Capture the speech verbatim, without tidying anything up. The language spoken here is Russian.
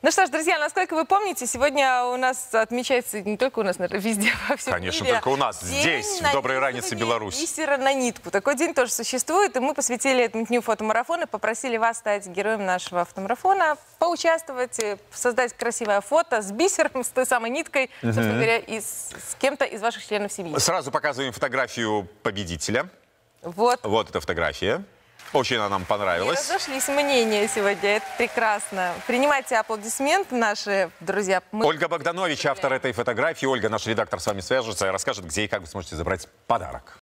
Ну что ж, друзья, насколько вы помните, сегодня у нас отмечается не только у нас, наверное, везде, во всем Конечно, мире. только у нас, День здесь, в Доброй Ранице, Беларусь. Бисера на нитку. Такой день тоже существует, и мы посвятили этому дню фотомарафона и попросили вас стать героем нашего автомарафона, поучаствовать, создать красивое фото с бисером, с той самой ниткой, угу. собственно говоря, и с, с кем-то из ваших членов семьи. Сразу показываем фотографию победителя. Вот. Вот эта фотография. Очень она нам понравилась. И разошлись мнения сегодня, это прекрасно. Принимайте аплодисменты, наши друзья. Мы... Ольга Богданович, автор этой фотографии. Ольга, наш редактор, с вами свяжется и расскажет, где и как вы сможете забрать подарок.